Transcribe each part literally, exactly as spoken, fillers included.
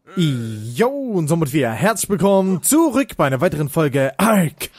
Jo, und somit wieder herzlich willkommen zurück bei einer weiteren Folge Ark.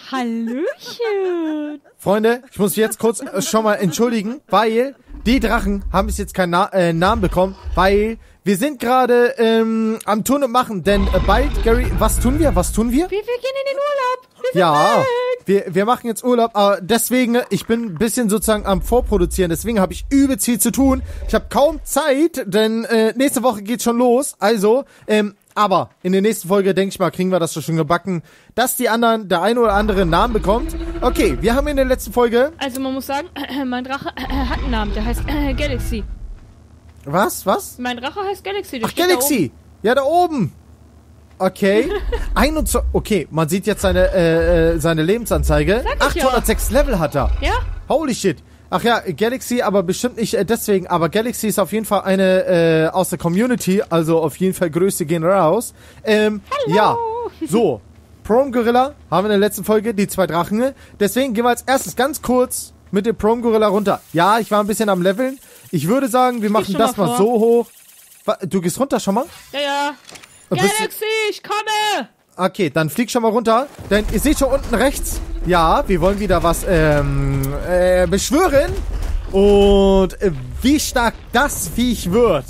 Hallöchen. Freunde, ich muss mich jetzt kurz äh, schon mal entschuldigen, weil die Drachen haben bis jetzt keinen Na äh, Namen bekommen, weil wir sind gerade ähm, am Tun und Machen, denn äh, bald, Gary, was tun wir? Was tun wir? Wir, wir gehen in den Urlaub. Wir sind Ja, weg. wir, wir machen jetzt Urlaub, aber deswegen, ich bin ein bisschen sozusagen am Vorproduzieren, deswegen habe ich übelst viel zu tun. Ich habe kaum Zeit, denn äh, nächste Woche geht's schon los, also, ähm, aber in der nächsten Folge, denke ich mal, kriegen wir das schon gebacken, dass die anderen, der eine oder andere einen Namen bekommt. Okay, wir haben in der letzten Folge... Also man muss sagen, mein Drache hat einen Namen, der heißt äh, Galaxy. Was, was? Mein Drache heißt Galaxy. Der Ach, steht Galaxy! Ja, da oben! Okay. einundzwanzig, okay, man sieht jetzt seine, äh, äh, seine Lebensanzeige. Sag ich achthundertsechs ja. Level hat er. Ja? Holy shit. Ach ja, Galaxy, aber bestimmt nicht äh, deswegen. Aber Galaxy ist auf jeden Fall eine äh, aus der Community. Also auf jeden Fall Grüße gehen raus. Ähm, Hallo. ja. So. Prom Gorilla haben wir in der letzten Folge, die zwei Drachen. Deswegen gehen wir als erstes ganz kurz mit dem Prom Gorilla runter. Ja, ich war ein bisschen am Leveln. Ich würde sagen, wir machen das mal, mal so hoch. Du gehst runter schon mal? Ja, ja. Bist Galaxy, ich komme! Okay, dann flieg schon mal runter. Denn ihr seht schon unten rechts. Ja, wir wollen wieder was ähm, äh, beschwören. Und äh, wie stark das Viech wird.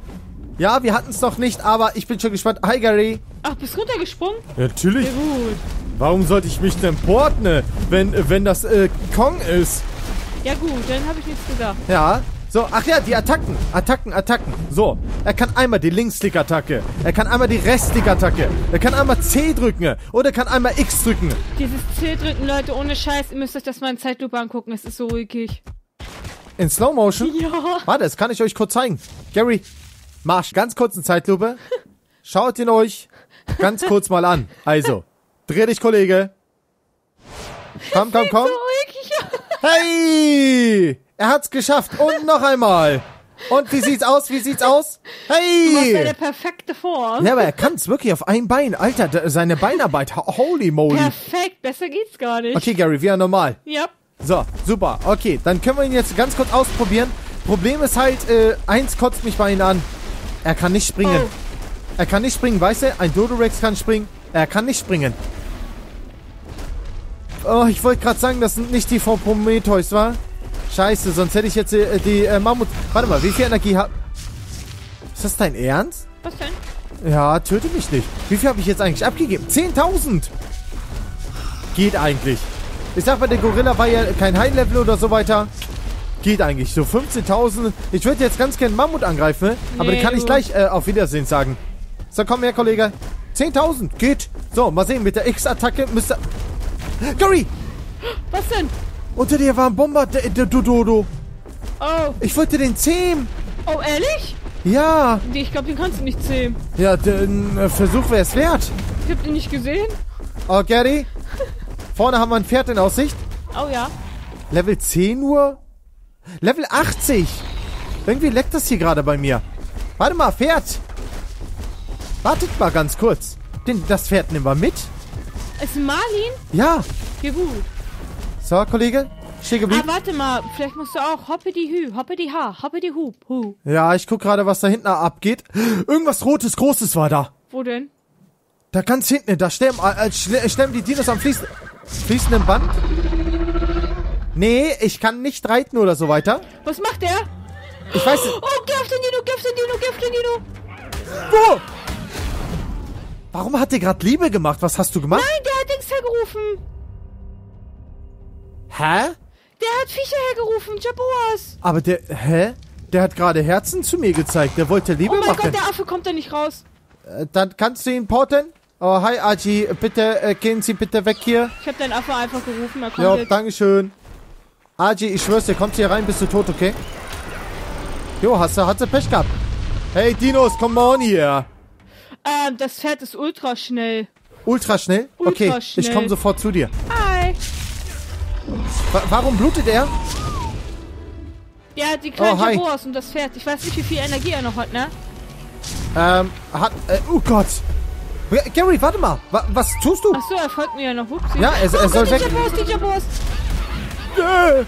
Ja, wir hatten es noch nicht, aber ich bin schon gespannt. Hi, Gary. Ach, bist runtergesprungen? Natürlich. Ja, gut. Warum sollte ich mich denn porten, wenn, wenn das äh, Kong ist? Ja gut, dann habe ich nichts gesagt. Ja. So, ach ja, die Attacken. Attacken, Attacken. So, er kann einmal die Linksklick-Attacke. Er kann einmal die Rechtsklick-Attacke. Er kann einmal C drücken. Oder er kann einmal X drücken. Dieses C drücken, Leute, ohne Scheiß. Ihr müsst euch das mal in Zeitlupe angucken. Es ist so ulkig. In Slow Motion? Ja. Warte, das kann ich euch kurz zeigen. Gary, Marsch, ganz kurz in Zeitlupe. Schaut ihn euch ganz kurz mal an. Also, dreh dich, Kollege. Komm, komm, komm. So ulkig. Hey! Er hat's geschafft. Und noch einmal. Und wie sieht's aus? Wie sieht's aus? Du machst Hey! eine perfekte Form. Ja, aber er kann's wirklich auf ein Bein. Alter, d- seine Beinarbeit. ho- Holy moly. Perfekt, besser geht's gar nicht. Okay, Gary, wieder normal. Ja. So, super. Okay, dann können wir ihn jetzt ganz kurz ausprobieren. Problem ist halt, äh, eins kotzt mich bei ihm an. Er kann nicht springen. Oh. Er kann nicht springen, weißt du? Ein Dodorex kann springen. Er kann nicht springen. Oh, ich wollte gerade sagen, das sind nicht die von Prometheus, wa? Scheiße, sonst hätte ich jetzt äh, die äh, Mammut... Warte mal, wie viel Energie hat... Ist das dein Ernst? Was denn? Ja, töte mich nicht. Wie viel habe ich jetzt eigentlich abgegeben? zehntausend! Geht eigentlich. Ich sag mal, der Gorilla war ja kein High-Level oder so weiter. Geht eigentlich. So fünfzehntausend. Ich würde jetzt ganz gerne Mammut angreifen, ne? Aber Nee, den kann ich du. gleich äh, auf Wiedersehen sagen. So, komm her, Kollege. zehntausend. Geht. So, mal sehen. Mit der X-Attacke müsste... Gary! Was denn? Unter dir war ein Bomber, der der Dododo. Oh. Ich wollte den zähmen. Oh, ehrlich? Ja. Nee, ich glaube, den kannst du nicht zähmen. Ja, den äh, Versuch wäre es wert. Ich hab den nicht gesehen. Oh, Gary. Vorne haben wir ein Pferd in Aussicht. Oh ja. Level zehn nur? Level achtzig. Irgendwie leckt das hier gerade bei mir. Warte mal, Pferd. Wartet mal ganz kurz. Den, das Pferd nehmen wir mit. Ist Marlin? Ja. Ja gut. So, Kollege. Steh Ah, geblieben. warte mal. Vielleicht musst du auch hoppe die Hü, hoppe die Ha, hoppe die Hub, Hu. Ja, ich guck gerade, was da hinten abgeht. Irgendwas Rotes, Großes war da. Wo denn? Da ganz hinten, da sterben, äh, schle- sterben die Dinos am fließen, fließenden Band. Nee, ich kann nicht reiten oder so weiter. Was macht der? Ich weiß nicht. Oh, geh auf den Dino, geh auf den Dino, geh auf den Dino. Wo? Warum hat der gerade Liebe gemacht? Was hast du gemacht? Nein, der hat Dings hergerufen. Hä? Der hat Viecher hergerufen, Jaboas. Aber der, hä? Der hat gerade Herzen zu mir gezeigt. Der wollte Liebe Oh mein machen. Gott, der Affe kommt da nicht raus. Äh, dann kannst du ihn porten? Oh, hi, Aji. Bitte, äh, gehen Sie bitte weg hier. Ich hab deinen Affe einfach gerufen, er kommt Ja, jetzt. dankeschön. Aji, ich schwör's dir, kommst hier rein, bist du tot, okay? Jo, hast du, hast du Pech gehabt. Hey, Dinos, come on hier. Ähm, das Pferd ist ultra schnell. Ultra schnell? Ultra Okay, schnell. ich komme sofort zu dir. Hi. Wa warum blutet er? Der hat die kleinen Oh, hi. Jaboas und das Pferd. Ich weiß nicht, wie viel Energie er noch hat, ne? Ähm, hat, äh, oh Gott. Gary, warte mal. Wa was tust du? Ach so, er folgt mir ja noch. Upsi. Ja, er, er oh, soll Gott, weg. die Jaboas, die Jaboas. Äh.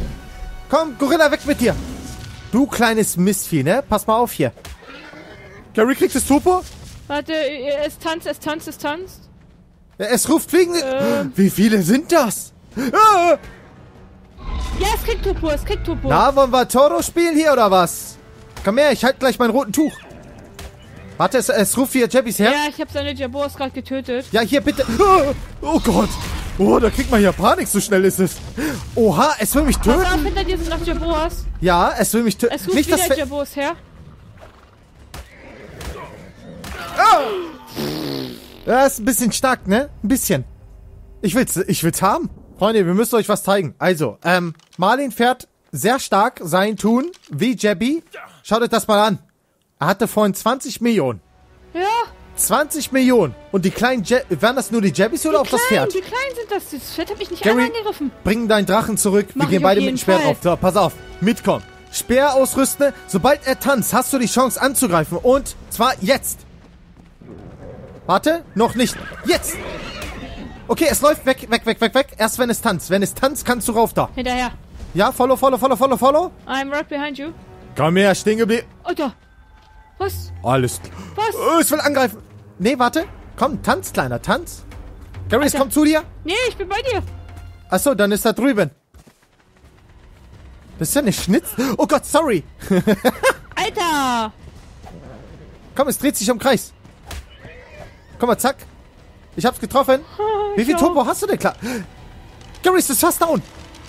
Komm, Gorilla, weg mit dir. Du kleines Mistvieh, ne? Pass mal auf hier. Gary kriegt das Topo. Warte, es tanzt, es tanzt, es tanzt. Ja, es ruft wegen... Ähm. Wie viele sind das? Ah! Ja, es kriegt Topo, es kriegt Topo. Na, wollen wir Toro spielen hier oder was? Komm her, ich halte gleich mein roten Tuch. Warte, es, es ruft hier Jebbies her. Ja, ich habe seine Jaboas gerade getötet. Ja, hier bitte. Ah! Oh Gott. Oh, da kriegt man ja Panik, so schnell ist es. Oha, es will mich töten. Pass auf, hinter dir sind noch Jaboas. Ja, es will mich töten. Es ruft Nicht, dass wieder wir... Jaboas her. Ah! Das ist ein bisschen stark, ne? Ein bisschen. Ich will's, ich will's haben. Freunde, wir müssen euch was zeigen. Also, ähm, Marlin fährt sehr stark sein Tun wie Jebby. Schaut euch das mal an. Er hatte vorhin zwanzig Millionen. Ja. zwanzig Millionen. Und die kleinen Je Waren das nur die Jebbys oder Die auch das kleinen, Pferd? die kleinen sind das. Das Pferd habe ich nicht Gary, einmal angegriffen. bring deinen Drachen zurück. Mach Wir gehen ich beide auf mit dem jeden Speer Fall. drauf. So, pass auf. Mitkommen. Speer ausrüsten. Sobald er tanzt, hast du die Chance anzugreifen. Und zwar jetzt. Warte, noch nicht. Jetzt. Okay, es läuft weg, weg, weg, weg, weg. Erst wenn es tanzt. Wenn es tanzt, kannst du rauf da. Hinterher. Ja, follow, follow, follow, follow, follow. I'm right behind you. Komm her, stehen geblieben. Oh, da. Was? Alles klar. Was? Oh, es will angreifen. Nee, warte. Komm, tanz, kleiner, tanz. Gary, es Alter. kommt zu dir. Nee, ich bin bei dir. Achso, dann ist er drüben. Das ist ja eine Schnitz... Oh Gott, sorry. Alter. Komm, es dreht sich im Kreis. Komm mal, zack. Ich hab's getroffen. Wie viel ich Turbo hast du denn, klar? Gary, ist das fast down.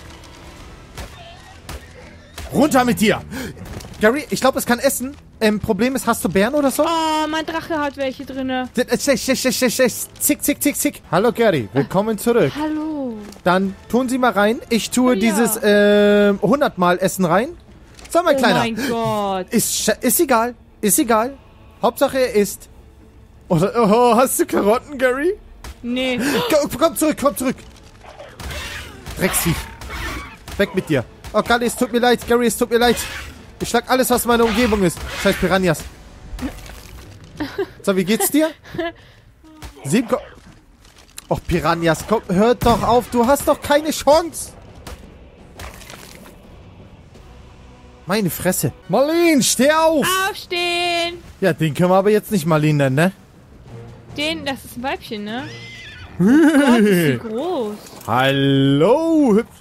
Runter mit dir. Gary, ich glaube, es kann essen. Ähm, Problem ist, hast du Bären oder so? Oh, mein Drache hat welche drinne. Zick, zick, zick, zick. Hallo, Gary. Willkommen zurück. Hallo. Dann tun Sie mal rein. Ich tue Ja. dieses ähm, hundert Mal Essen rein. So, mein Oh Kleiner. mein Gott. Ist, sch- ist egal. Ist egal. Hauptsache er isst. Oder, oh, hast du Karotten, Gary? Nee. Komm, komm zurück, komm zurück. Drecksvieh. Weg mit dir. Oh, Gary, es tut mir leid. Gary, es tut mir leid. Ich schlag alles, was meine Umgebung ist. Scheiß Piranhas. So, wie geht's dir? Sieben Ko Och, Piranhas, komm, hört doch auf. Du hast doch keine Chance. Meine Fresse. Marlene, steh auf. Aufstehen. Ja, den können wir aber jetzt nicht Marlene nennen, ne? Den, das ist ein Weibchen, ne? Oh Gott, ist die groß. Hallo, hüpf.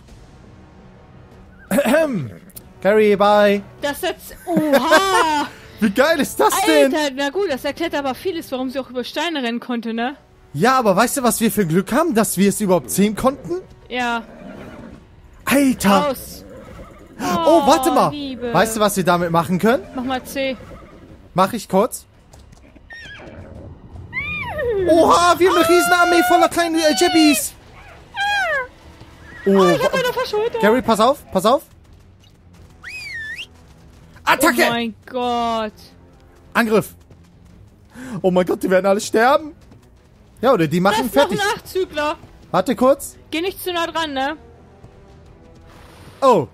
Ahem. Gary, bye. Das jetzt... Oha. Wie geil ist das denn? Alter, na gut, das erklärt aber vieles, warum sie auch über Steine rennen konnte, ne? Ja, aber weißt du, was wir für Glück haben, dass wir es überhaupt sehen konnten? Ja. Alter. Aus. Oh, warte mal. Liebe. Weißt du, was wir damit machen können? Mach mal C. Mach ich kurz. Oha, wir haben eine Riesenarmee voller kleinen äh, Jebbys. Oh, Oh, ich hab eine verschuldet. Gary, pass auf, pass auf. Attacke! Oh mein Gott. Angriff. Oh mein Gott, die werden alle sterben. Ja, oder die Das machen ist noch fertig. ein Nachzügler. Warte kurz. Geh nicht zu nah dran, ne? Oh.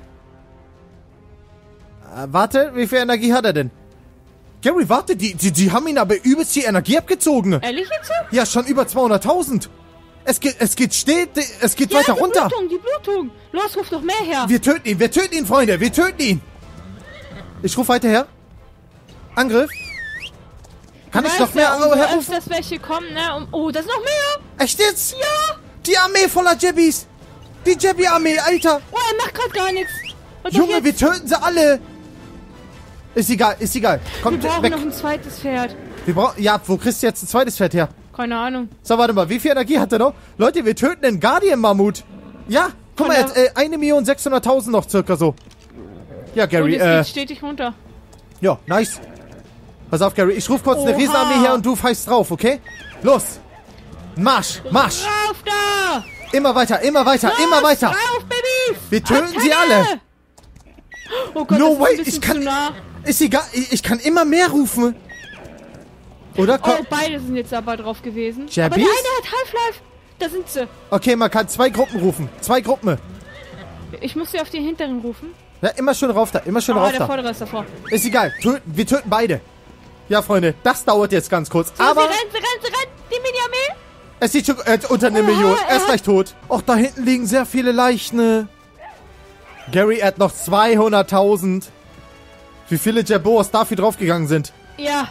Äh, warte, wie viel Energie hat er denn? Gary, warte, die, die, die haben ihn aber übelst die Energie abgezogen. Ehrlich jetzt? Ja, schon über zweihunderttausend. Es geht, es geht steht, es geht Ja, weiter die runter. Blutung, die Blutung. Los, ruf doch mehr her. Wir töten ihn, wir töten ihn, Freunde, wir töten ihn. Ich ruf weiter her. Angriff. Kann ich Weißt noch du, mehr umso herrufen? öfters welche kommen, ne? Um, oh, das ist noch mehr. Echt jetzt? Ja. Die Armee voller Jebbys. Die Jebby-Armee, Alter. Oh, er macht gerade gar nichts. Und doch Junge, jetzt, wir töten sie alle. Ist egal, ist egal. wir Kommt brauchen weg. noch ein zweites Pferd. Wir brauchen. Ja, wo kriegst du jetzt ein zweites Pferd her? Keine Ahnung. So, warte mal, wie viel Energie hat er noch? Leute, wir töten den Guardian-Mammut. Ja, guck Von mal, der- jetzt äh, eine Million sechshunderttausend noch circa so. Ja, Und Gary, es äh, geht stetig runter. ja, nice. Pass auf, Gary, ich ruf kurz eine Oha. Riesenarmee her und du pfeifst drauf, okay? Los. Marsch, Marsch. Rauf da! Immer weiter, immer weiter, Los, immer weiter. Rauf, Baby! Wir töten sie Attacke! alle. Oh Gott, No das way, ist ein bisschen ich kann- zu nah. Ist egal, ich, ich kann immer mehr rufen. Oder? Oh, Komm. beide sind jetzt aber drauf gewesen. Jabbies? Aber der eine hat Half-Life. Da sind sie. Okay, man kann zwei Gruppen rufen. Zwei Gruppen. Ich muss sie auf den hinteren rufen. Ja, immer schön rauf da, immer schön Oh, rauf der da. vordere ist davor. Ist egal, töten, wir töten beide. Ja, Freunde, das dauert jetzt ganz kurz. So, Aber sie rennt, sie rennt, sie rennt. Die Mini-Armee. es sieht schon äh, unter eine Oha, Million. er Er ist hat- gleich tot. Och, da hinten liegen sehr viele Leichen. Gary hat noch zweihunderttausend. Wie viele Jabos dafür draufgegangen sind. Ja.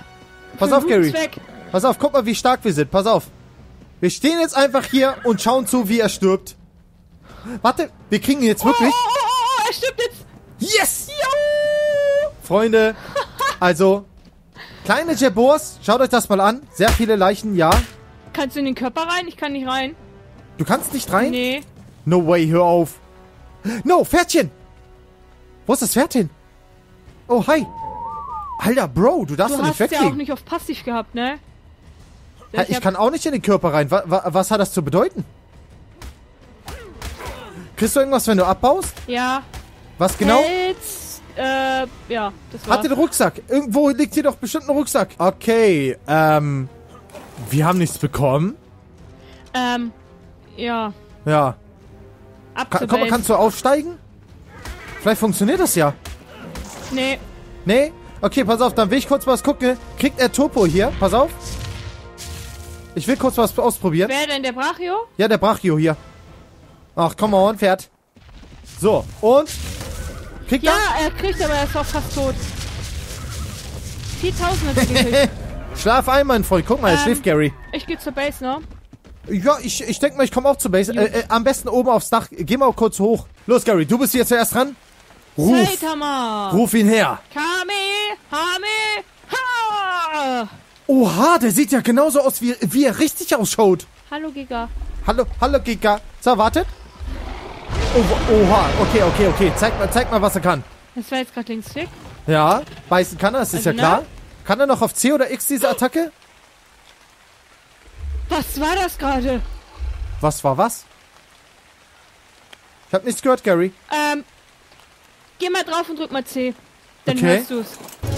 Pass Für auf, einen guten Gary. Zweck. Pass auf, guck mal, wie stark wir sind. Pass auf. Wir stehen jetzt einfach hier und schauen zu, wie er stirbt. Warte, wir kriegen ihn jetzt Oh, oh, wirklich. oh, oh, er stirbt jetzt. Yes! Freunde, also, kleine Jabors, schaut euch das mal an. Sehr viele Leichen, ja. Kannst du in den Körper rein? Ich kann nicht rein. Du kannst nicht rein? Nee. No way, hör auf. No, Pferdchen! Wo ist das Pferd hin? Oh, hi. Alter, Bro, du darfst Du doch hast nicht ja auch wegfliegen. nicht auf Passiv gehabt, ne? Ha, ich kann auch nicht in den Körper rein. Wa wa was hat das zu bedeuten? Kriegst du irgendwas, wenn du abbaust? Ja. Was genau? Jetzt, äh, ja, das war's. Hat den Rucksack. Irgendwo liegt hier doch bestimmt ein Rucksack. Okay, ähm... wir haben nichts bekommen. Ähm, ja. Ja. Ab Ka zur komm mal, Base. kannst du aufsteigen? Vielleicht funktioniert das ja. Nee. Nee? Okay, pass auf, dann will ich kurz was gucken. Kriegt er Topo hier? Pass auf. Ich will kurz was ausprobieren. Wer denn, der Brachio? Ja, der Brachio hier. Ach, come on, Pferd. So, und? Kriegt Ja, er kriegt, aber er ist auch fast tot. viertausend hat er gekriegt. er? Schlaf ein, mein Freund. Guck mal, er Ähm. schläft, Gary. Ich geh zur Base, ne? Ja, ich, ich denke mal, ich komme auch zur Base. Jo. Äh, äh, am besten oben aufs Dach. Geh mal kurz hoch. Los, Gary, du bist hier zuerst dran. Ruf, Saitama! ruf ihn her. Kame! Hame! Ha! Oha, der sieht ja genauso aus, wie, wie er richtig ausschaut. Hallo, Giga. Hallo, hallo, Giga. So, wartet. Oh, oha, okay, okay, okay. Zeig mal, zeig mal, was er kann. Das war jetzt gerade Linksklick. Ja, beißen kann er, das ist Also, ja klar. ne? Kann er noch auf C oder X diese Attacke? Was war das gerade? Was war was? Ich hab nichts gehört, Gary. Ähm, geh mal drauf und drück mal C. Dann Okay. hörst du's.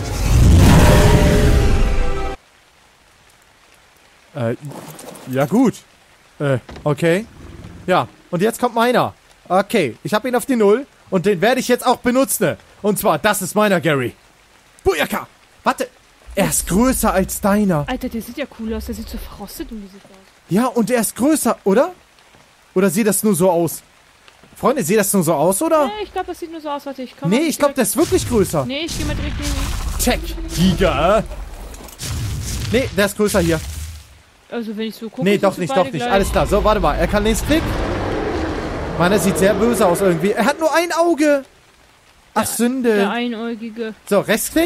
Äh, ja gut. Äh, okay. Ja, und jetzt kommt meiner. Okay, ich hab ihn auf die Null und den werde ich jetzt auch benutzen. Und zwar, das ist meiner, Gary. Bujaka! Warte, er ist größer als deiner. Alter, der sieht ja cool aus. Der sieht so verrostet und Gesicht aus. Ja, und er ist größer, oder? Oder sieht das nur so aus? Freunde, sieht das nur so aus, oder? Nee, ich glaube, das sieht nur so aus. Warte, ich komm Nee, mal ich glaube, der ist wirklich größer. Nee, ich geh mal direkt neben ihn. Check, Giga. Nee, der ist größer hier. Also, wenn ich so gucke, Nee, sind doch sie nicht, beide doch nicht. gleich. Alles klar. So, warte mal. Er kann links klicken. Mann, er sieht sehr böse aus irgendwie. Er hat nur ein Auge. Ach, Sünde. Der Einäugige. So, Rechtsklick.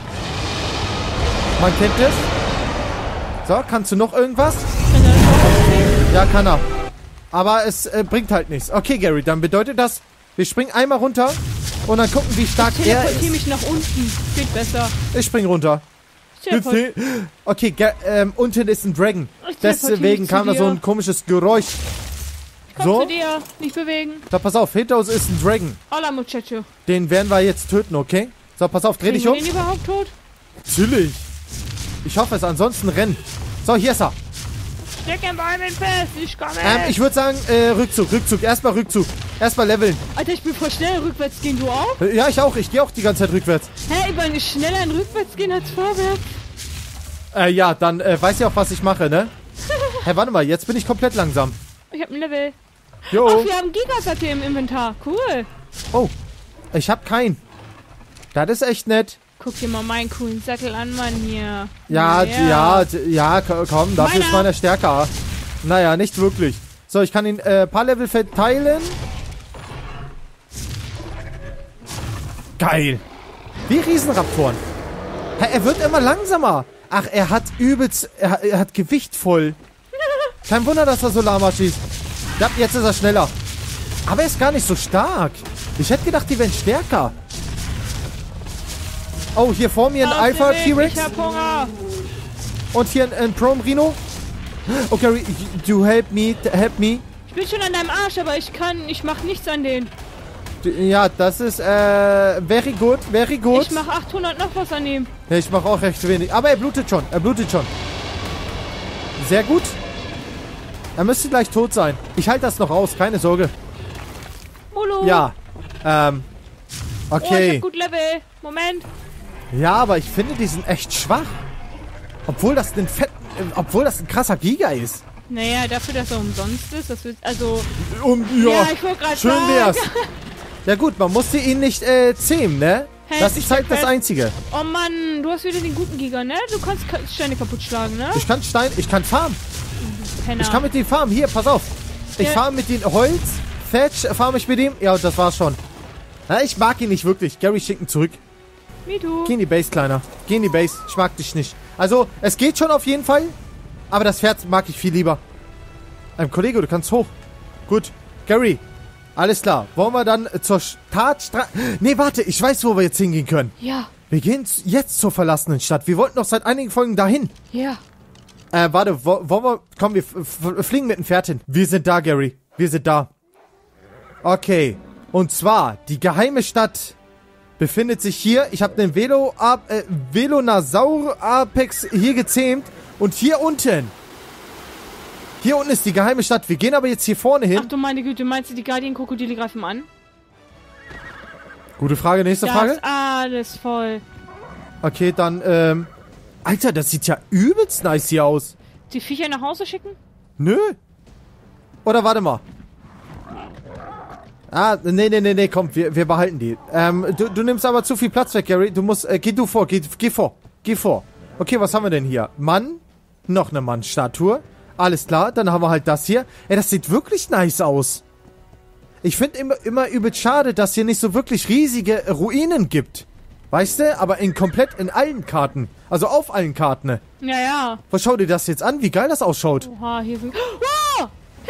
Man kennt es. So, kannst du noch irgendwas? Kann er das auch aufkriegen? Ja, kann er. Aber es äh, bringt halt nichts. Okay, Gary, dann bedeutet das, wir springen einmal runter und dann gucken, wie stark Ich er teleportiere ist. mich nach unten. Geht besser. Ich spring runter. Ich teleport- Okay, Ga ähm, unten ist ein Dragon. Ich teleportiere Deswegen mich zu kam da so dir. ein komisches Geräusch. Komm So. zu dir. Nicht bewegen. Da, pass auf, hinter uns ist ein Dragon. Hola, Muchacho. Den werden wir jetzt töten, okay? So, pass auf, dreh Kriegen dich wir um. den überhaupt tot? Natürlich. Ich hoffe es, ansonsten rennen. So, hier ist er. Steck den Ball fest. Ich komme. Ähm, ich würde sagen, äh, Rückzug, Rückzug. Erstmal Rückzug. Erstmal leveln. Alter, ich bin voll schnell rückwärts gehen. Du auch? Äh, Ja, ich auch. Ich gehe auch die ganze Zeit rückwärts. Hä, ich bin schneller in rückwärts gehen als vorwärts. Äh, ja, dann äh, weiß ich auch, was ich mache, ne? Hä, warte mal, jetzt bin ich komplett langsam. Ich hab ein Level. Jo. Ach, wir haben Gigasattel im Inventar. Cool. Oh, ich hab keinen. Das ist echt nett. Guck dir mal meinen coolen Sattel an, Mann, hier. Ja, ja, d- ja, k- komm, dafür Meiner. ist meiner stärker. Naja, nicht wirklich. So, ich kann ihn äh, paar Level verteilen. Geil. Wie Riesenraptoren. Hä, er wird immer langsamer. Ach, er hat übelst, er, er hat Gewicht voll. Kein Wunder, dass er Solarma schießt. Ja, jetzt ist er schneller. Aber er ist gar nicht so stark. Ich hätte gedacht, die wären stärker. Oh, hier vor mir ein Aus dem Alpha Weg, T-Rex. Ich hab Hunger. Und hier ein, ein Chrome Rhino. Oh, Gary, du help me, help me. Ich bin schon an deinem Arsch, aber ich kann, ich mach nichts an den. Du, ja, das ist, äh, very good, very good. Ich mach achthundert noch was an ihm. Ja, ich mach auch recht wenig. Aber er blutet schon, er blutet schon. Sehr gut. Er müsste gleich tot sein. Ich halte das noch aus, keine Sorge. Molo. Ja, ähm, Oh, ich okay. hab gut Level. Moment. Ja, aber ich finde, die sind echt schwach. Obwohl das ein fett, äh, obwohl das ein krasser Giga ist. Naja, dafür, dass er umsonst ist, das wird, also... Um, Ja, ich wollte gerade schön sagen. wär's. Ja gut, man musste ihn nicht äh, zähmen, ne? Hä, Das ich ist halt hab das fest- Einzige. Oh Mann, du hast wieder den guten Giga, ne? Du kannst Ka- Steine kaputt schlagen, ne? Ich kann Stein, ich kann farmen. Penner. Ich kann mit dem farmen. Hier, pass auf. Ich Ja. farme mit dem Holz. Thatch farme ich mit dem. Ja, und das war's schon. Na, ich mag ihn nicht wirklich. Gary, schick ihn zurück. Me too. Geh in die Base, Kleiner. Geh in die Base. Ich mag dich nicht. Also, es geht schon auf jeden Fall. Aber das Pferd mag ich viel lieber. Ähm, Kollege, du kannst hoch. Gut. Gary, alles klar. Wollen wir dann zur Stadtstraße... Nee, warte. Ich weiß, wo wir jetzt hingehen können. Ja, Wir gehen z- jetzt zur verlassenen Stadt. Wir wollten doch seit einigen Folgen dahin. ja. Äh, warte. Wo, wollen wir... Komm, wir f- f- fliegen mit dem Pferd hin. Wir sind da, Gary. Wir sind da. Okay. Und zwar, die geheime Stadt befindet sich hier. Ich habe den Velo äh, Velonasaur Apex hier gezähmt. Und hier unten. Hier unten ist die geheime Stadt. Wir gehen aber jetzt hier vorne hin. Ach du meine Güte, meinst du, die Guardian-Krokodile greifen an? Gute Frage, nächste Da Frage. ist alles voll. Okay, dann, ähm... Alter, das sieht ja übelst nice hier aus. Die Viecher nach Hause schicken? Nö. Oder warte mal. Ah, nee, nee, nee, nee, komm, wir, wir behalten die. Ähm, du, du nimmst aber zu viel Platz weg, Gary. Du musst, äh, geh du vor, geh, geh vor, geh vor. Okay, was haben wir denn hier? Mann, noch eine Mannstatue. Alles klar, dann haben wir halt das hier. Ey, das sieht wirklich nice aus. Ich finde immer, immer übel schade, dass hier nicht so wirklich riesige Ruinen gibt. Weißt du? Aber in komplett in allen Karten. Also auf allen Karten. Ne? Ja, ja. Was schau dir das jetzt an? Wie geil das ausschaut. Oha, hier sind... Oh!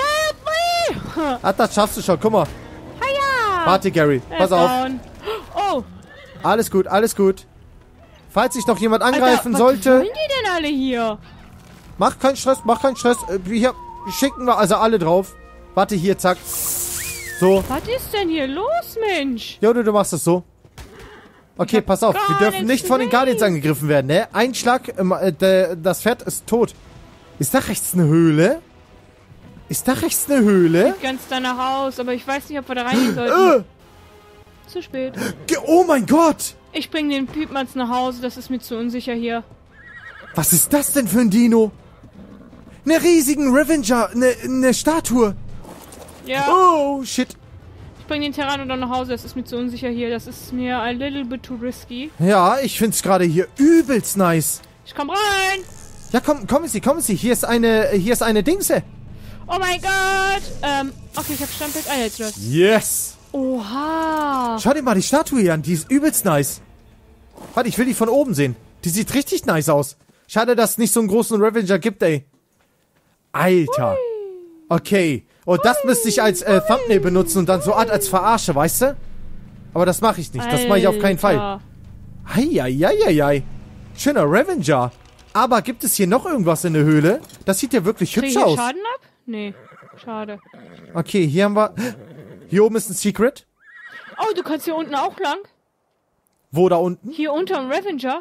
Help me! Ah, das schaffst du schon. Guck mal. Hiya! Warte, Gary. Er Pass ist auf. down. Oh! Alles gut, alles gut. Falls sich noch jemand angreifen Alter, sollte, was wollen die denn alle hier? mach keinen Stress, mach keinen Stress. Äh, Hier schicken wir also alle drauf. Warte, hier, zack. So. Was ist denn hier los, Mensch? Jodo, du machst es so. Okay, hab pass auf. gar Wir dürfen nichts nicht von den gesehen. Guardians angegriffen werden, ne? Ein Schlag, ähm, äh, der, das Pferd ist tot. Ist da rechts eine Höhle? Ist da rechts eine Höhle? Ganz danach aus, aber ich weiß nicht, ob wir da reingehen sollten. Äh, Zu spät. ge- oh mein Gott! Ich bring den Piepmatz nach Hause, das ist mir zu unsicher hier. Was ist das denn für ein Dino? Eine riesigen Revenger, eine, eine Statue. Ja, Oh, shit. ich bring den Pteranodon nach Hause, das ist mir zu unsicher hier. Das ist mir a little bit too risky. Ja, ich find's gerade hier übelst nice. Ich komm rein! Ja, komm, kommen Sie, kommen Sie. Hier ist eine, hier ist eine Dingse. Oh mein Gott! Ähm, okay, ich hab Stammplatz. Ah, jetzt was. Yes. Oha! Schau dir mal die Statue hier an. Die ist übelst nice. Warte, ich will die von oben sehen. Die sieht richtig nice aus. Schade, dass es nicht so einen großen Revenger gibt, ey. Alter. Okay. Und das müsste ich als äh, Thumbnail benutzen und dann so Art als Verarsche, weißt du? Aber das mache ich nicht. Das mache ich auf keinen Fall. Alter. Heieieiei. Schöner Revenger. Aber gibt es hier noch irgendwas in der Höhle? Das sieht ja wirklich Krieg ich hübsch hier aus. Schaden ab? Nee, schade. Okay, hier haben wir... Hier oben ist ein Secret. Oh, du kannst hier unten auch lang? Wo da unten? Hier unterm Revenger?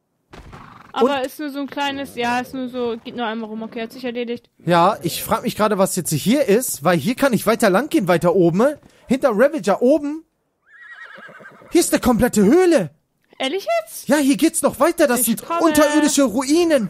Aber ist nur so ein kleines... Ja, ist nur so... Geht nur einmal rum. Okay, hat sich erledigt. Ja, ich frage mich gerade, was jetzt hier ist, weil hier kann ich weiter lang gehen, weiter oben. Hinter Ravager oben. Hier ist eine komplette Höhle. Ehrlich jetzt? Ja, hier geht's noch weiter. Das Ich sind komme. unterirdische Ruinen.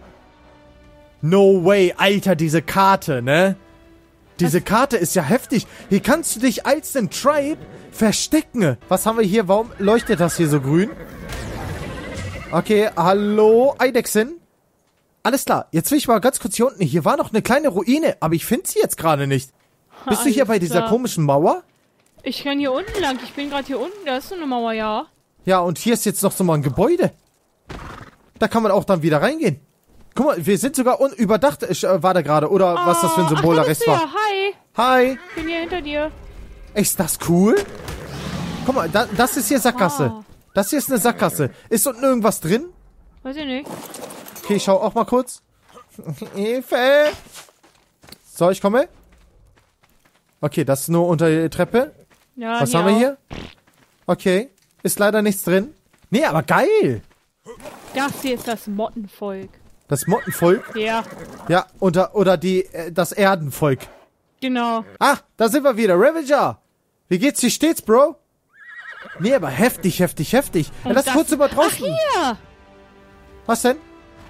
No way, Alter, diese Karte, ne? Diese Karte ist ja heftig. Hier kannst du dich als den Tribe verstecken. Was haben wir hier? Warum leuchtet das hier so grün? Okay, hallo, Eidechsen. Alles klar, jetzt will ich mal ganz kurz hier unten. Hier war noch eine kleine Ruine, aber ich finde sie jetzt gerade nicht. Bist du hier Alles bei dieser klar. komischen Mauer? Ich kann hier unten lang. Ich bin gerade hier unten. Da ist so eine Mauer, ja. Ja, und hier ist jetzt noch so mal ein Gebäude. Da kann man auch dann wieder reingehen. Guck mal, wir sind sogar unüberdacht, ich, äh, war da gerade. Oder was das für ein Oh, Symbol ach, da da rechts bist du war. ja. Hi, Hi. ich bin hier hinter dir. Ist das cool? Guck mal, da, das ist hier Sackgasse. Ah. Das hier ist eine Sackgasse. Ist unten irgendwas drin? Weiß ich nicht. Okay, ich schau auch mal kurz. Hilfe! So, ich komme. Okay, das ist nur unter der Treppe. Ja, Was hier haben wir auch. hier? Okay, ist leider nichts drin. Nee, aber geil. Das hier ist das Mottenvolk. Das Mottenvolk. Ja, Ja, oder, oder die, äh, das Erdenvolk. genau. Ah, da sind wir wieder. Ravager. Wie geht's dir stets, Bro? Nee, aber heftig, heftig, heftig. Ja, Und lass das- kurz über draußen. Ach, hier. Was denn?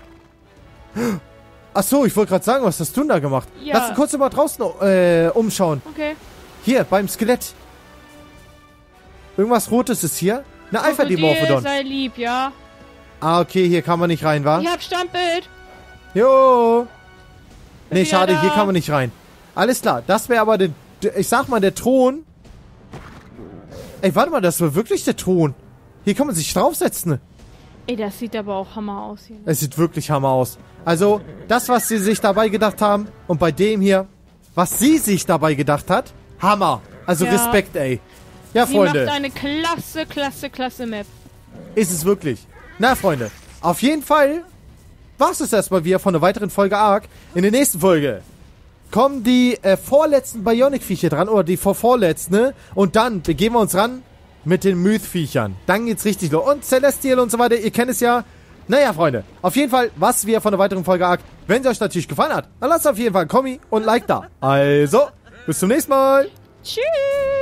Ach so, ich wollte gerade sagen, was hast du denn da gemacht? Ja. Lass uns kurz über draußen äh, umschauen. Okay. Hier, beim Skelett. Irgendwas Rotes ist hier. Eine Alpha-Dimorphodon. sei lieb, ja? Ah, okay, hier kann man nicht rein, wa? Ich hab Standbild. Jo. Nee, wieder schade, da. hier kann man nicht rein. Alles klar, das wäre aber der, der, ich sag mal, der Thron. Ey, warte mal, das war wirklich der Thron. Hier kann man sich draufsetzen. Ey, das sieht aber auch Hammer aus hier. Es sieht wirklich Hammer aus. Also, das, was sie sich dabei gedacht haben, und bei dem hier, was sie sich dabei gedacht hat, Hammer. Also Ja. Respekt, ey. Ja, Sie Freunde. macht eine klasse, klasse, klasse Map. Ist es wirklich. Na, Freunde, auf jeden Fall war's es erstmal wieder von einer weiteren Folge Ark. In der nächsten Folge kommen die äh, vorletzten Bionic-Viecher dran, oder die vorvorletzten, ne? Und dann begeben wir uns ran mit den Myth-Viechern. Dann geht's richtig los. Und Celestial und so weiter, ihr kennt es ja. Naja, Freunde, auf jeden Fall war's wieder von einer weiteren Folge Ark. Wenn es euch natürlich gefallen hat, dann lasst auf jeden Fall ein Kommi und ein Like da. Also, bis zum nächsten Mal. Tschüss.